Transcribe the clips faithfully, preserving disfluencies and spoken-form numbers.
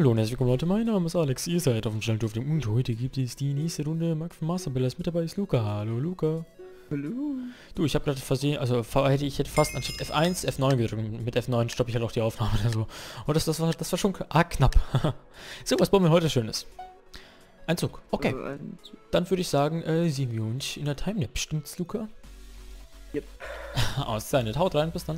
Hallo und herzlich willkommen Leute, mein Name ist Alex, ihr seid auf dem Channel Durfte und heute gibt es die nächste Runde Mark von Masterbellers. Mit dabei ist Luca. Hallo Luca. Hallo. Du, ich habe gerade versehen, also hätte ich hätte fast anstatt F eins F neun gedrückt. Mit F neun stoppe ich halt auch die Aufnahme oder so. Und das, das war das war schon ah, knapp. So, was bauen wir heute Schönes? Ein Zug. Okay. Also ein Zug. Dann würde ich sagen, äh, sehen wir uns in der Timelapse. Stimmt's, Luca? Yep. Auszeichnet. Haut rein, bis dann.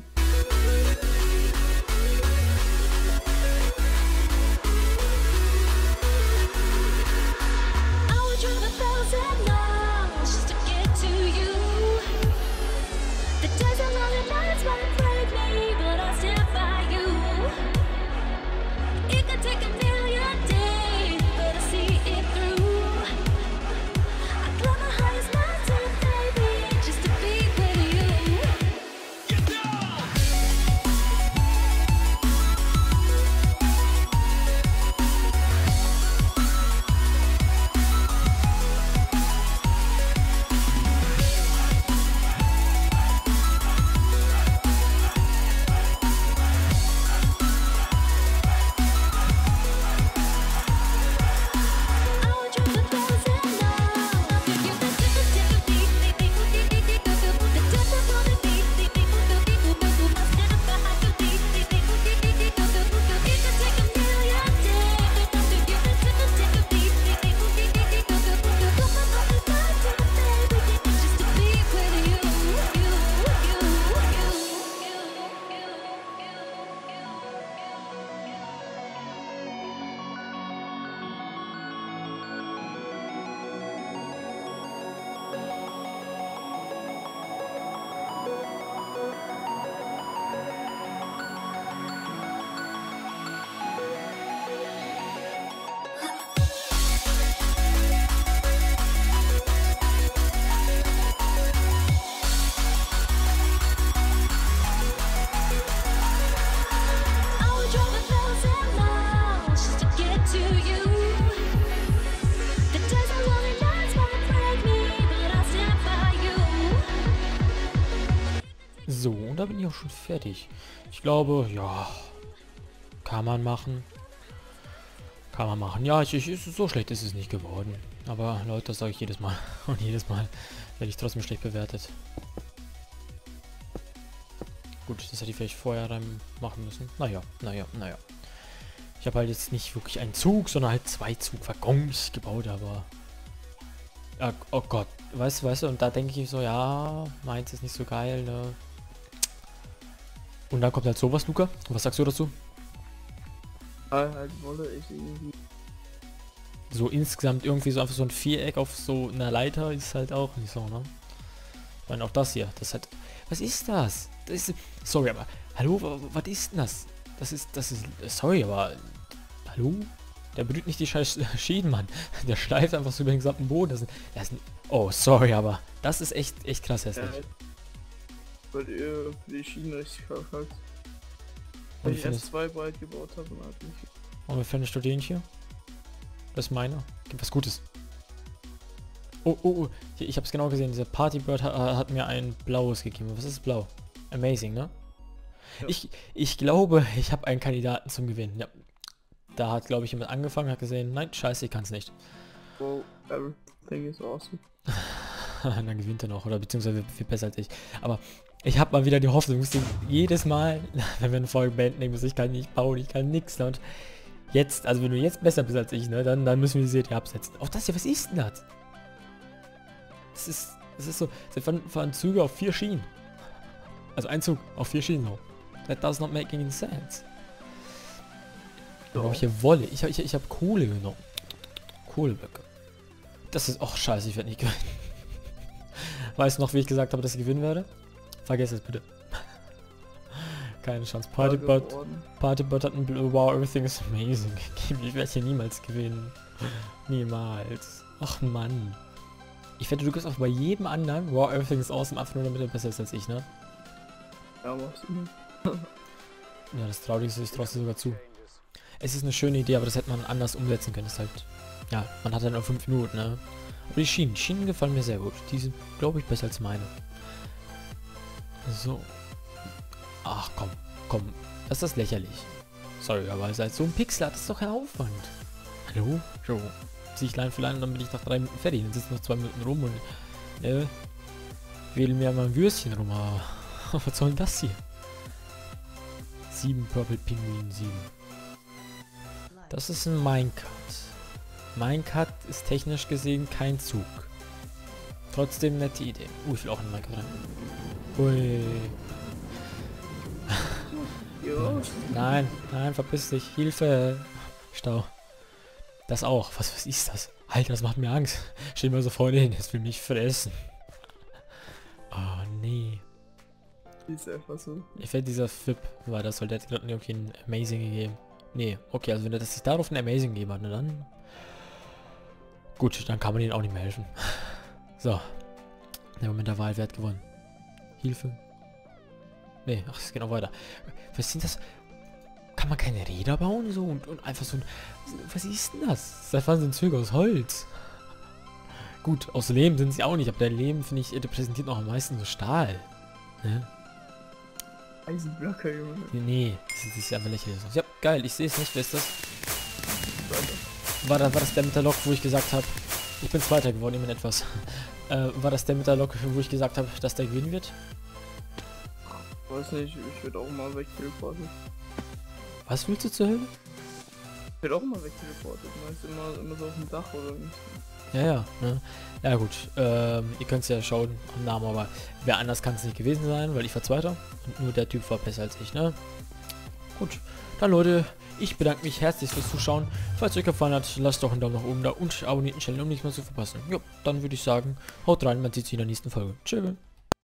So, und da bin ich auch schon fertig. Ich glaube, ja, kann man machen. Kann man machen. Ja, ich, ich, so schlecht ist es nicht geworden. Aber Leute, das sage ich jedes Mal. Und jedes Mal werde ich trotzdem schlecht bewertet. Gut, das hätte ich vielleicht vorher dann machen müssen. Naja, naja, naja. Ich habe halt jetzt nicht wirklich einen Zug, sondern halt zwei Zugwaggons gebaut, aber... Ja, oh Gott, weißt du, weißt du, und da denke ich so, ja, meins ist nicht so geil, ne? Und dann kommt halt sowas, Luca. Was sagst du dazu? Ah, halt wolle ich irgendwie. So insgesamt irgendwie so einfach so ein Viereck auf so einer Leiter ist halt auch nicht so, ne? Ich meine, auch das hier, das hat... Was ist das? Das ist... Sorry, aber... Hallo, was ist denn das? Das ist... Das ist... Sorry, aber... Hallo? Der berührt nicht die scheiß Schienen, Mann. Der schleift einfach so über den gesamten Boden. Das ist, das ist, oh, sorry, aber... Das ist echt, echt krass hässlich. Ja, weil ihr für die Schienen richtig verkackt. Und Weil wie ich erst findest, zwei breit gebaut habe und halt nicht. und wie findest du den hier? Das ist meiner. Gibt was Gutes. Oh, oh, oh. Hier, ich hab's genau gesehen. Dieser Partybird hat, hat mir ein blaues gegeben. Was ist blau? Amazing, ne? Ja. Ich, ich glaube, ich habe einen Kandidaten zum Gewinnen. Ja. Da hat, glaube ich, jemand angefangen, hat gesehen, nein, scheiße, ich kann's nicht. Wow, everything is awesome. Dann gewinnt er noch, oder beziehungsweise viel besser als ich. Aber ich habe mal wieder die Hoffnung, dass jedes Mal, wenn wir eine Folge beenden, denken, ich kann nicht bauen, ich kann nichts. Ne? Und jetzt, also wenn du jetzt besser bist als ich, ne, dann, dann müssen wir die Serie absetzen. Auch das hier, was ist denn das? Das ist, das ist so, sie fahren, fahren Züge auf vier Schienen. Also ein Zug auf vier Schienen so. That does not make any sense. Da brauche ich hier Wolle. Ich habe ich, ich hab Kohle genommen. Kohleböcke. Das ist... Och, scheiße, ich werde nicht gewinnen. Weißt du noch, wie ich gesagt habe, dass ich gewinnen werde? Vergiss es bitte. Keine Chance. Partybot. Partybot hat ein Blue. Wow, everything is amazing. Ich werde hier niemals gewinnen. Niemals. Ach Mann. Ich wette, du kriegst auch bei jedem anderen. Wow, everything is awesome. Einfach nur damit er besser ist als ich, ne? Ja, machst du. Ja, das Traurigste ist, ich traue sogar zu. Es ist eine schöne Idee, aber das hätte man anders umsetzen können. Das ist halt, ja, man hat halt nur fünf Minuten, ne? Aber die Schienen, die Schienen gefallen mir sehr gut. Die sind, glaube ich, besser als meine. So. Ach komm, komm. Das ist lächerlich. Sorry, aber seit so ein Pixel hat es doch kein Aufwand. Hallo? So. Zieh ich Line für Line und dann bin ich nach drei Minuten fertig. Dann sitzen noch zwei Minuten rum und äh, wählen mir mal ein Würstchen rum. Aber was soll denn das hier? Sieben Purple Penguin, sieben. Das ist ein Minecart. Minecart ist technisch gesehen kein Zug. Trotzdem nette Idee. Uh, ich will auch in Minecart rein. Ui. Ja. Nein, nein, verpiss dich. Hilfe. Stau. Das auch. Was, was ist das? Alter, das macht mir Angst. Steh mal so vorne hin. Es will mich fressen. Oh, nee. Ist einfach so. Ich werde dieser F I P, weil das soll der hat gerade irgendwie ein Amazing gegeben. Nee, okay, also wenn er das sich darauf ein Amazing gegeben hat, ne, dann... Gut, dann kann man ihnen auch nicht mehr helfen. So. Der Moment der Wahl, wer hat gewonnen? Hilfe. Nee, ach, es geht noch weiter. Was sind das? Kann man keine Räder bauen? So und, und einfach so ein... Was ist denn das? Seit wann sind Züge aus Holz? Gut, aus Lehm sind sie auch nicht, aber der Lehm, finde ich, repräsentiert noch am meisten so Stahl. Ne? Eisenblöcke, Junge. Nee, das ist einfach lächerlich. Ja, geil, ich sehe es nicht. Wer ist das? War, da, war das der mit der Lok, wo ich gesagt habe, ich bin Zweiter geworden, immerhin etwas. Äh, war das der mit der Lok, wo ich gesagt habe, dass der gewinnen wird? Weiß nicht, ich würde auch mal wegteleporten. Was willst du zur Hölle? Ich würde auch mal wegteleporten. Meist immer, immer so auf dem Dach oder nicht. Ja, ja, ne? Ja gut, ähm, ihr könnt es ja schauen am Namen, aber wer anders kann es nicht gewesen sein, weil ich war Zweiter und nur der Typ war besser als ich, ne? Gut, dann Leute, ich bedanke mich herzlich fürs Zuschauen. Falls es euch gefallen hat, lasst doch einen Daumen nach oben da und abonniert den Channel, um nichts mehr zu verpassen. Jo, dann würde ich sagen, haut rein, man sieht sich in der nächsten Folge. Tschüss.